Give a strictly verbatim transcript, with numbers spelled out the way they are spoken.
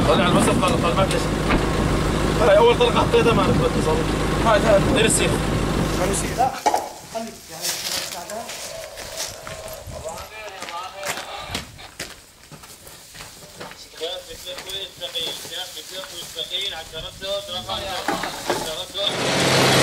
طلع المسافة قال قال معلش. هاي أول طلقة حطيتها ما نقدر تصور. هاي هاي دير السيف. خلي السيف. لا خليك يعني بعدها. شاف مثل كويس ثقيل، شاف مثل كويس ثقيل على التردد رقم تردد